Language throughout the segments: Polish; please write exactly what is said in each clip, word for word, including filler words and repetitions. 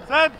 Seb!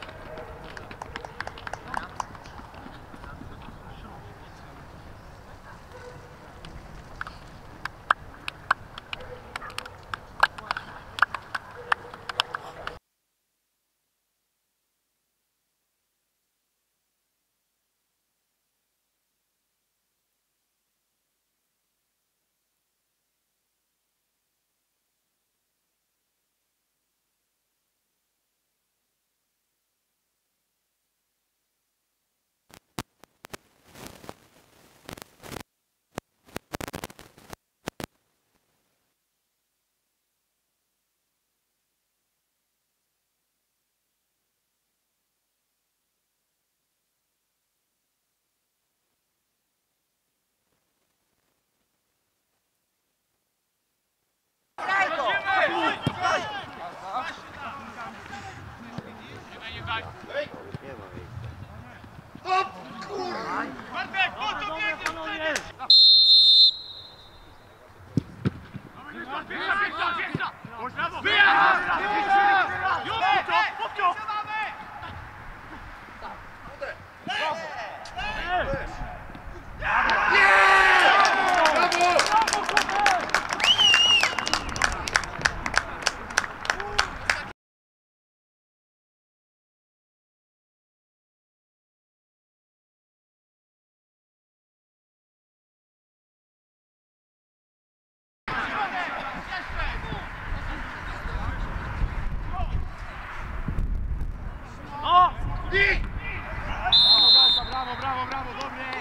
Brawo, brawo, brawo, dobre!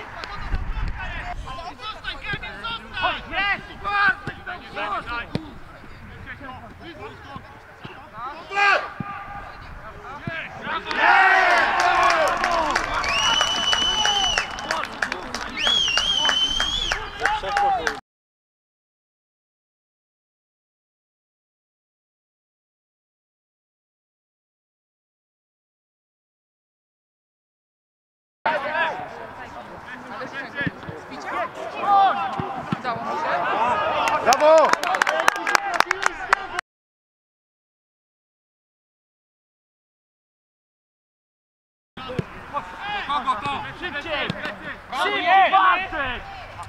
Chodź, jest! Brawo! Kogo to? Szybciej! Szybciej! Bartek!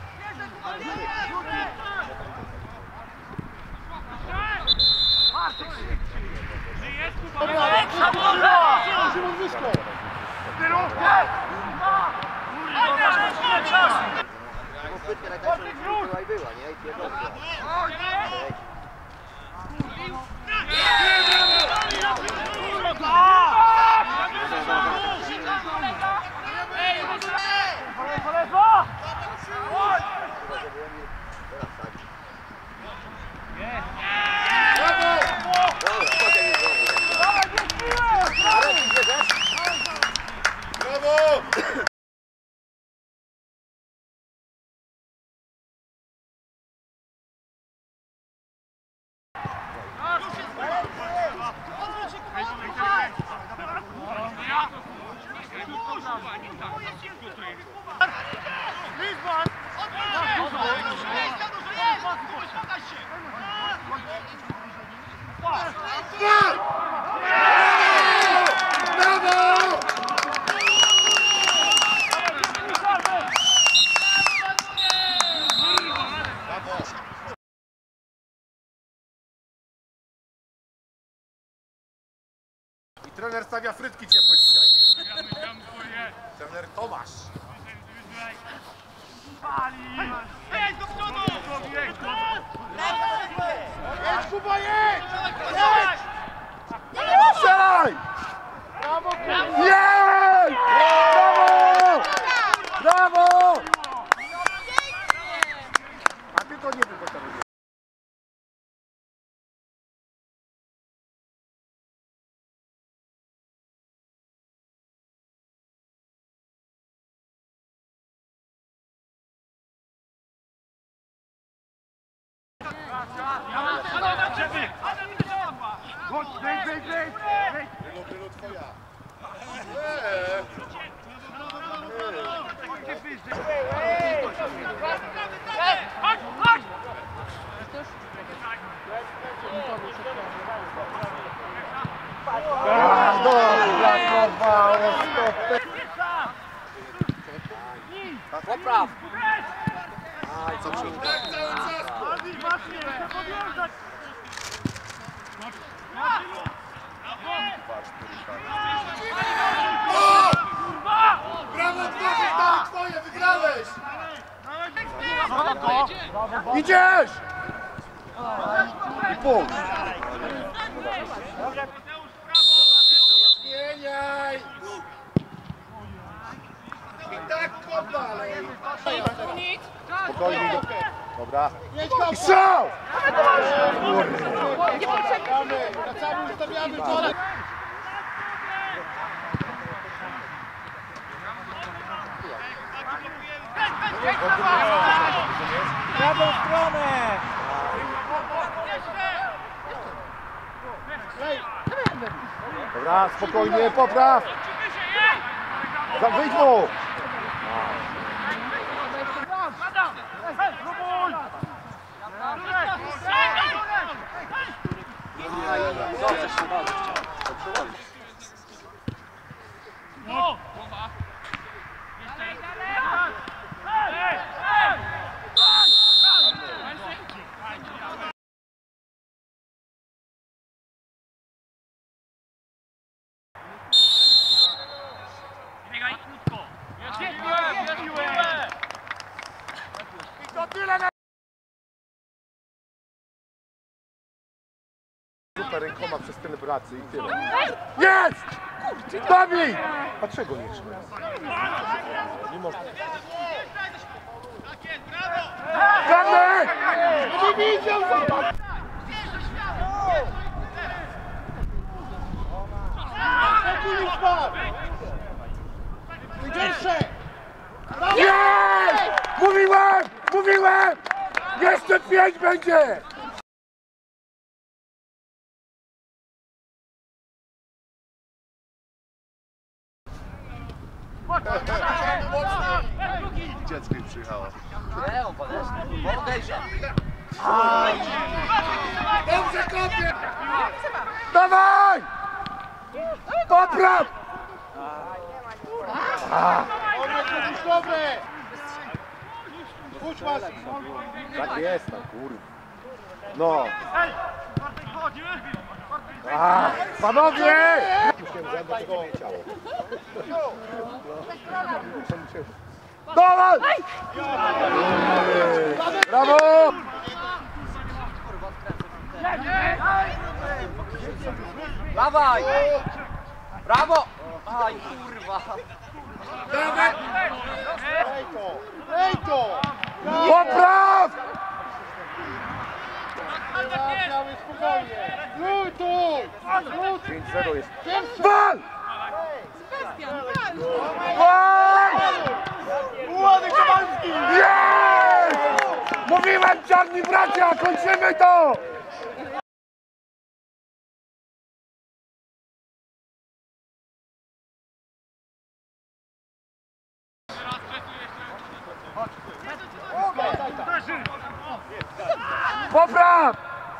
Bartek szybciej! Jest tu lepsza bola! Szymon wyszło! Była i była, nie? I pierdolę. Brawo! I trener stawia frytki ciepłe dzisiaj. Trener Tomasz. Jedź do przodu! Jedź, Kuba, jedź! Jedź! Strzelaj! Jedź! Brawo! Brawo! A ty to nie tylko to robisz. Ja, popraw! Co przy... Adi, właśnie, chcę podjeżdżać! O! Brawo, twoje, stary, twoje, wygrałeś! Idziesz! I punkt. Zmieniaj! I tak kopalej! Spokojnie. Dobra. I strzał! Wracamy, wracamy, ustawiamy pole. Prawą stronę! Dobra, spokojnie, popraw! Za wyjdź mu! No! Biegaj krótko! I to tyle na... Super rękoma przez tyle pracy i tyle. Jest! Dobij! A czego nie trzeba? Nie można. Tak jest, brawo! Karny! Nie widział! Jest! Mówiłem! Mówiłem! Jeszcze pięć będzie! Dziecko mi przyjechało. Nie, on podeszł. Podejrza. Dobrze kopie! Dawaj! Popraw! Tak jest, no kurwa. No. Ej! Bartek, chodź! Bartek, A, panowie! Dawaj! Brawo! Dawaj! Brawo! Aj, kurwa! Dawaj! Ej to! Popraw! pięć zero jest. Wal! Wal! Młody Kowalski! Jest! Mówiłem, czarni bracia, kończymy to! Popraw!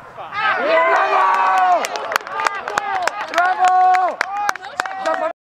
Brawo! Brawo! Brawo!